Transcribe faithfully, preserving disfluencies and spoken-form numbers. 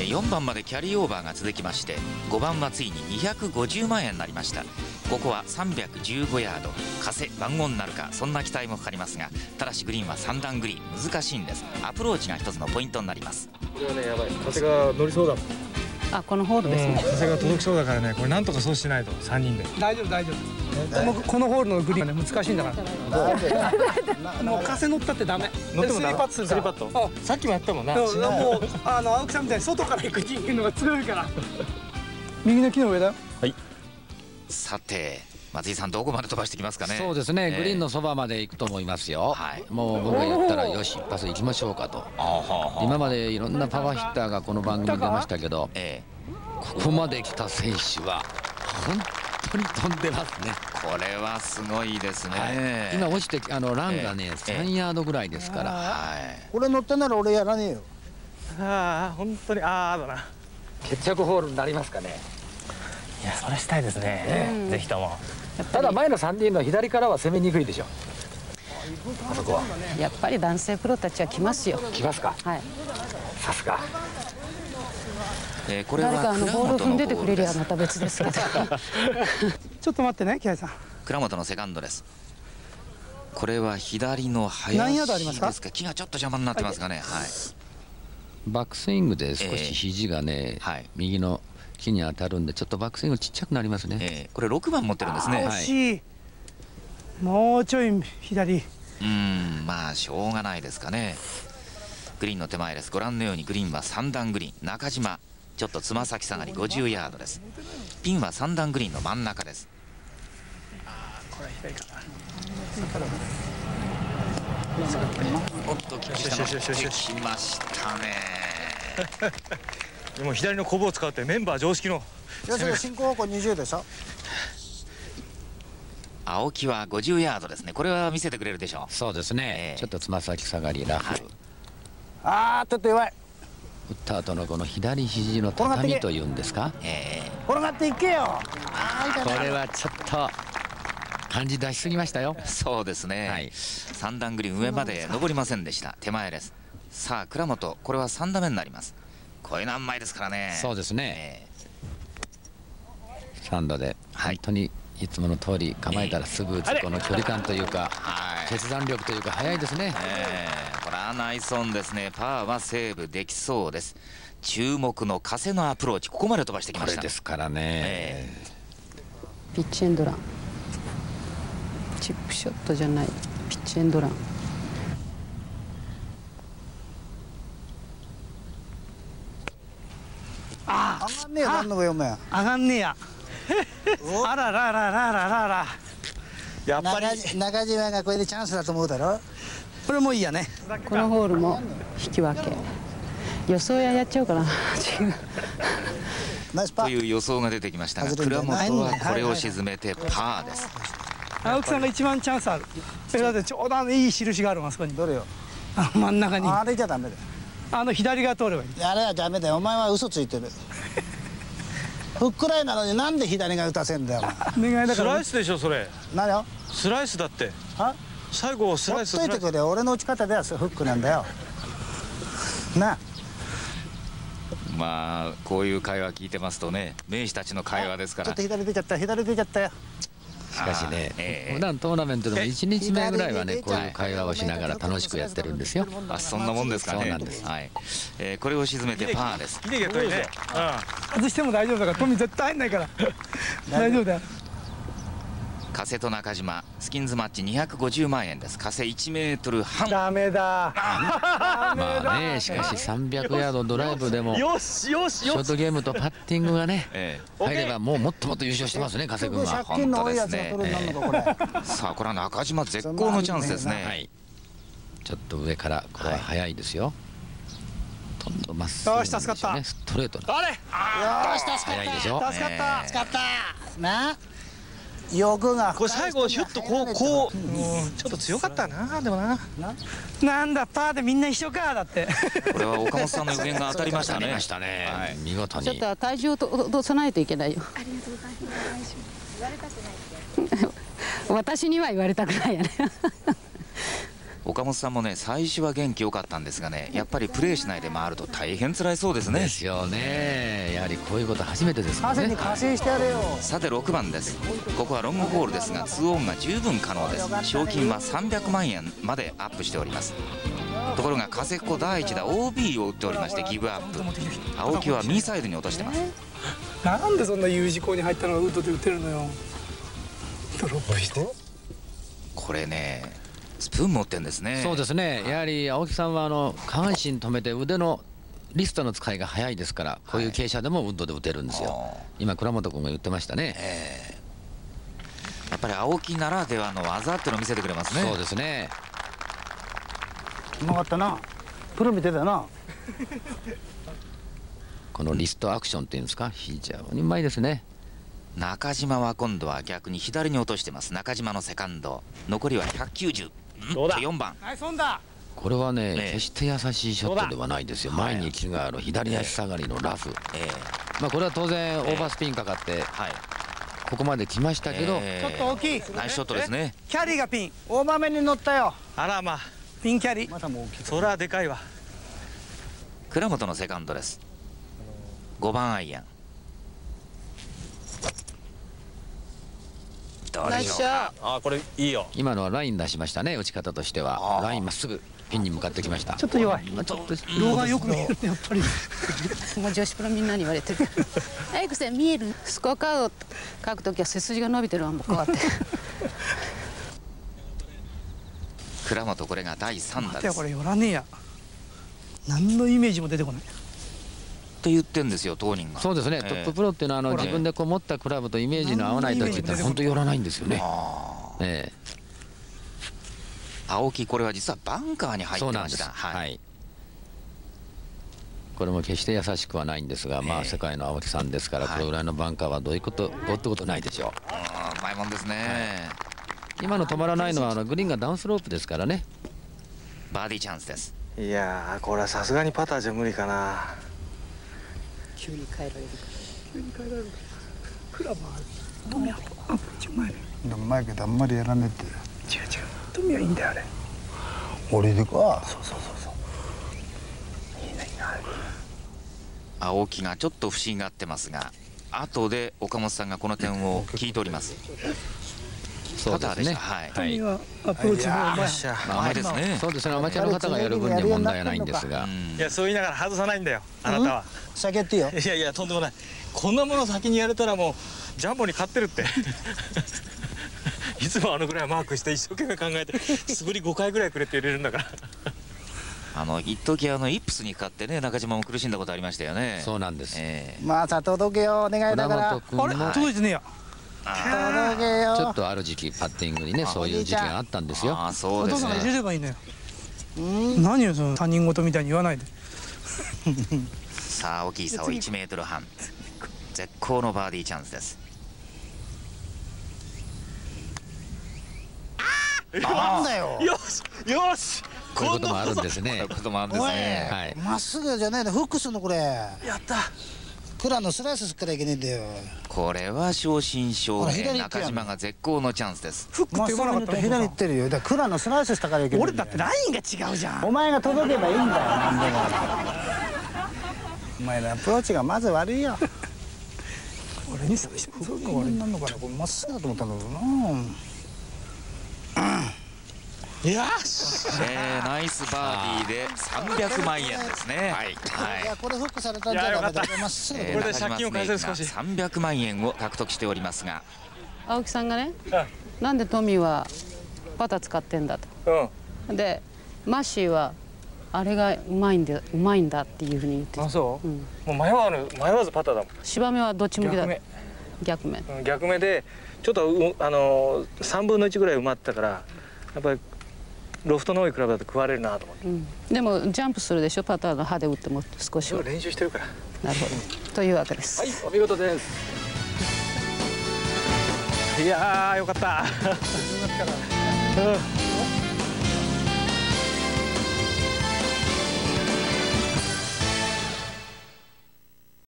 よんばんまでキャリーオーバーが続きまして、ごばんはついににひゃくごじゅうまんえんになりました。ここはさんびゃくじゅうごヤード、風番号になるか、そんな期待もかかりますが、ただしグリーンはさん段グリーン、難しいんです。アプローチが一つのポイントになります。 これはね、やばい、風が乗りそうだもん。 あ、このホールですね、 うん、風が届きそうだからね、これなんとかそうしないと。さんにんで大丈夫大丈夫。もうこのホールのグリーンはね、難しいんだから。もう風乗ったってダメ。 乗ってもダメ。 スリーパットするから。 スリーパット。さっきもやったもんな。 もうあの青木さんみたいに外から行く人間のが強いから。右の木の上だよ。 はい。さて松井さん、どこまで飛ばしてきますかね。 そうですね、えー、グリーンのそばまで行くと思いますよ。はい、もう僕が言ったらよし一発行きましょうかと。今までいろんなパワーヒッターがこの番組に出ましたけど、えー、ここまで来た選手は本当に飛んでますね。 これはすごいですね。はい、 今落ちてあのランがね、えー、さんヤードぐらいですから、はい、 これ乗ってなら俺やらねえよ。 ああ、本当にああだな。 決着ホールになりますかね。 いや、それしたいですね、うん、ぜひとも。 ただ前のさんにんの左からは攻めにくいでしょ。あそこはやっぱり男性プロたちは来ますよ。 来ますか。はい。さすが。 えー、これは誰かあのボール踏んでてくれりゃまた別ですけど。 ちょっと待ってね、木合さん。 倉本のセカンドです。これは左の林何ヤードありますか。 ですか。木がちょっと邪魔になってますかね。はい。 バックスイングで少し肘がね、えーはい、右の木に当たるんでちょっとバックスイングちっちゃくなりますね。 えー、これろくばん持ってるんですね。 惜しい。もうちょい左。 うん、まあしょうがないですかね。グリーンの手前です。ご覧のようにグリーンはさん段グリーン、中島ちょっとつま先下がりごじゅうヤードです。ピンはさん段グリーンの真ん中です。 あー、これ左かな。 おっとキックしてきましたね。 でも左のコブを使うってメンバー常識の。 いや、それ進行方向にじゅうでしょ。 青木はごじゅうヤードですね。これは見せてくれるでしょう。 そうですね、えー、ちょっとつま先下がりラフ、はい、 ああちょっと弱い。 打った後のこの左肘の畳というんですか、 えー、転がっていけよ。 これはちょっと感じ出しすぎましたよ。 そうですね、はい、さん段グリーン上まで登りませんでした。手前です。さあ倉本、これはさん打目になります。こういうのはうまいですからね。 そうですね、えー、さんどで本当にいつもの通り構えたらすぐ打つこの距離感というか、はい、決断力というか速いですね。 えー、これはナイスオンですね。パーはセーブできそうです。注目の風のアプローチ、ここまで飛ばしてきました。 これですからね、えー、ピッチエンドラン、チップショットじゃない、ピッチエンドラン。 ああ、 上がんねえよ、何の上お前。 上がんねえや。あららららららら。 やっぱり中島がこれでチャンスだと思うだろ。 これもいいやね。 このホールも引き分け。予想ややっちゃおうかな。違う。 という予想が出てきましたが、倉本はこれを沈めてパーです。 青木さんが一番チャンスある。だってちょうどあのいい印があるあそこに。 どれよ。 あの真ん中に。 あれじゃダメだよ。 あの左が通ればいい。 あれはダメだよ。お前は嘘ついてる。フックラインなのになんで左が打たせんだよ。 願いだから。 スライスでしょそれ。 何よ。 スライスだって。は？最後スライス。 ほっといてくれ。俺の打ち方ではフックなんだよ。なあ。 まあこういう会話聞いてますとね、名士たちの会話ですから。 ちょっと左出ちゃった。左出ちゃったよ。 しかしね、えー、普段トーナメントでもいちにちめぐらいはねこういう会話をしながら楽しくやってるんですよ。 あ、そんなもんですかね。そうなんです。はい。えー、これを沈めてパーです。 いいね、逆にね。 外しても大丈夫だから、トミ絶対入んないから。大丈夫だよ。 加瀬と中島、スキンズマッチにひゃくごじゅうまんえんです。加瀬いちメートルはん。 ダメだ。 まあね、しかしさんびゃくヤードドライブでもよしよしショートゲームとパッティングがね、ええ、入ればもうもっともっと優勝してますね、加瀬君は。 本当ですね。さあこれは中島絶好のチャンスですね。はい、 ちょっと上からこれは速いですよ。とんどまっすぐよし助かった。 ストレートあれ。 よし助かった。 速いでしょ。 助かった。 助かったな。欲がこれ最後シュッとこうこう、うん、ちょっと強かったな。でもななんだパーでみんな一緒かだって。 これは岡本さんの予言が当たりましたね。 当たりましたね、はい、見事に。 ちょっと体重をと備えていけないよ。 ありがとうございます。言われたくないって。 私には言われたくないやね。 岡本さんもね、最初は元気良かったんですがね、やっぱりプレーしないで回ると大変辛いそうですね。 ですよね。やはりこういうこと初めてですもんね。 汗に加勢してやれよ。 さてろくばんです。ここはロングホールですがツーオンが十分可能です。賞金はさんびゃくまんえんまでアップしております。ところが加瀬っ子第一打 オービー を打っておりましてギブアップ。青木は右サイドに落としてます。 なんでそんな U 字工に入ったのがウッドで打てるのよ。ドロップして。 これね、スプーン持ってんですね。 そうですね。やはり青木さんはあの下半身止めて腕のリストの使いが早いですから、こういう傾斜でもウッドで打てるんですよ。今倉本君が言ってましたね。 えー、やっぱり青木ならではの技っていうのを見せてくれますね。 そうですね。 うまかったな。プロ見てたな。 このリストアクションっていうんですか、非常にうまいですね。 中島は今度は逆に左に落としてます。中島のセカンド、残りはひゃくきゅうじゅう。どうだよんばん。 これはね、 ええ、 決して優しいショットではないですよ。前に木がある左足下がりのラフ、 ええ、 まあこれは当然オーバースピンかかって、はい、ここまで来ましたけど、 えちょっと大きい。 ナイスショットですね。 キャリーがピン。 大豆に乗ったよ。 あらまあ、 ピンキャリー。 またもう大きい。 それはでかいわ。 倉本のセカンドです。ごばんアイアン。どうでしょうか。 あ、これいいよ。 今のはライン出しましたね、打ち方としては。ラインまっすぐピンに向かってきました。 ちょっと弱い。 ちょっと動画よく見えるね、やっぱり。 もう女子プロみんなに言われてる。アイクさん見える？スコアカード書くときは背筋が伸びてるわ、もうこうやって。 倉本これがだいさん打待てよ、 です。 これ寄らねえや。何のイメージも出てこない。 って言ってんですよ当人が。 そうですね、 えートッププロっていうのはあの自分でこう持ったクラブとイメージの合わないときって本当寄らないんですよね。ええ、 青木これは実はバンカーに入ってました。 はい、 はい、 これも決して優しくはないんですが、まあ世界の青木さんですから、これぐらいのバンカーはどういうことどうってことないでしょう。 あーうまいもんですね。はい、 今の止まらないのはあのグリーンがダウンスロープですからね。 バーディーチャンスです。 いやー、これはさすがにパターじゃ無理かな。 急に変えられるから。 急に変えられるから。クラブはトミヤとアプローチうまいね。 うまいけどあんまりやらねえって。 違う違う。トミヤいいんだよあれ。 俺でか。 そうそうそうそう。いいねいいな。 青木がちょっと不審がってますが、後で岡本さんがこの点を聞いております。 そうですね。 はい。 トミヤはアプローチもうまい。 甘いですね。 そうですね。アマチュアの方がやる分には問題はないんですが。 いや、そう言いながら外さないんだよ、あなたは。 先やっていいよ。 いやいや、とんでもない。こんなもの先にやれたらもうジャンボに勝ってるって。いつもあのぐらいマークして一生懸命考えて素振りごかいぐらいくれって入れるんだから。 あの一時あのイップスに勝ってね、中島も苦しんだことありましたよね。 そうなんです。 えー、 まあさ届けよお願いだから。 あれ届いてねえや。 届けよ。 ちょっとある時期パッティングにね、そういう時期があったんですよ。 ああ、そうですね。 お父さん入れればいいのよ。何よその他人事みたいに言わないで。 さあ大きい差をいちメートルはん。絶好のバーディーチャンスです。 なんだよ。 よしよし。 こういうこともあるんですね。 こういうこともあるんですね。 はい。 まっすぐじゃないの、フックするのこれ。 やった。 クラのスライスすっからいけねえんだよ。 これは正真正銘、中島が絶好のチャンスです。 フックって言わなかったら左行ってるよ。だからクラのスライスしたからいけない。 俺だってラインが違うじゃん。 お前が届けばいいんだよ。なんでも。お前のアプローチがまず悪いよ。 俺にそうしてそうか俺なんのかな。これまっすぐだと思ったんだけどな。 よし、 えー、ナイスバーディーでさんびゃくまんえんですね。はい、 いやこれフックされたんじゃダメだ。まっすぐ。 えー、 これで借金を返せる少し。 さんびゃくまんえんを獲得しておりますが、 青木さんがね、なんでトミーはパター使ってんだと。うん、でマッシーはあれがうまいんでうまいんだっていうふうに言ってた。 あ、そう、 うん、 もう迷わぬ迷わずパターだもん。 芝目はどっち向きだ。 逆目。 逆目。 うん、逆目でちょっとうあのー、さんぶんのいちぐらい埋まったから、やっぱりロフトの多いクラブだと食われるなと思って、 うん、でもジャンプするでしょ、パターの歯で打っても少しは。 練習してるから。 なるほど、というわけです。 はい、お見事です。いやーよかった。よかったな。うん。